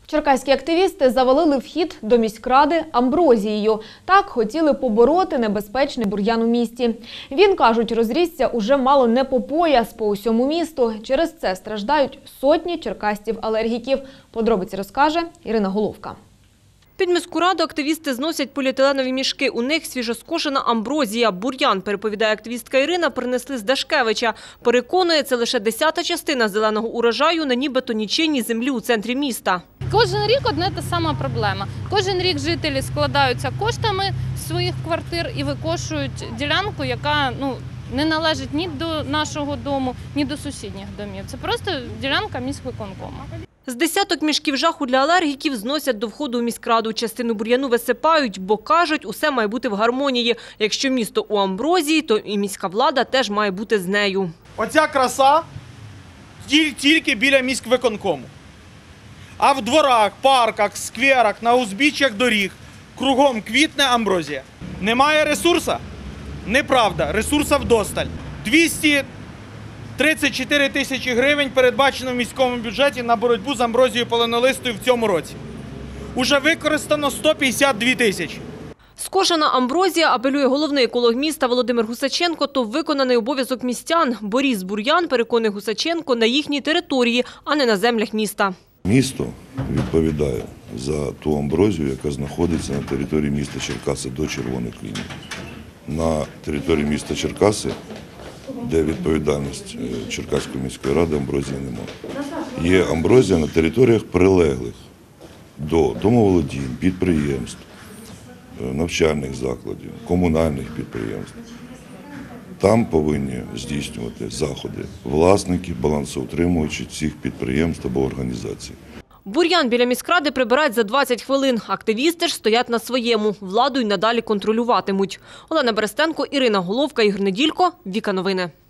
Черкаські активісти завалили вхід до міськради амброзією. Так хотіли побороти небезпечний бур'ян у місті. Він, кажуть, розрісся уже мало не по пояс по усьому місту. Через це страждають сотні черкасців-алергіків. Подробиці розкаже Ірина Головка. Під міську раду активісти зносять поліетиленові мішки. У них свіжоскошена амброзія. Бур'ян, переповідає активістка Ірина, принесли з Дашкевича. Переконує, це лише 10-та частина зеленого урожаю на нібито нічийній землі у центрі міста. Кожен рік одна та сама проблема. Кожен рік жителі складаються коштами своїх квартир і викошують ділянку, яка не належить ні до нашого дому, ні до сусідніх домів. Це просто ділянка міськвиконкому. З десяток мішків жаху для алергіків зносять до входу у міськраду. Частину бур'яну висипають, бо, кажуть, усе має бути в гармонії. Якщо місто у амброзії, то і міська влада теж має бути з нею. Оця краса тільки біля міськвиконкому. А в дворах, парках, скверах, на узбіччях доріг кругом квітне амброзія. Немає ресурсу? Неправда, ресурсу вдосталь. 234 тисячі гривень передбачено в міському бюджеті на боротьбу з амброзією полинолистою в цьому році. Уже використано 152 тисячі. Скошена амброзія, апелює головний еколог міста Володимир Гусаченко, то виконаний обов'язок містян. Бо ріс бур'ян, переконує Гусаченко, на їхній території, а не на землях міста. Місто відповідає за ту амброзію, яка знаходиться на території міста Черкаси до червоних ліній. На території міста Черкаси, де відповідальність Черкаської міської ради, амброзії немає. Є амброзія на територіях прилеглих до домоволодінь, підприємств, навчальних закладів, комунальних підприємств. Там повинні здійснювати заходи власники, балансоутримувачі цих підприємств або організацій. Бур'ян біля міськради прибирають за 20 хвилин. Активісти ж стоять на своєму. Владу й надалі контролюватимуть. Олена Берестенко, Ірина Головка, Ігор Неділько. Віка Новини.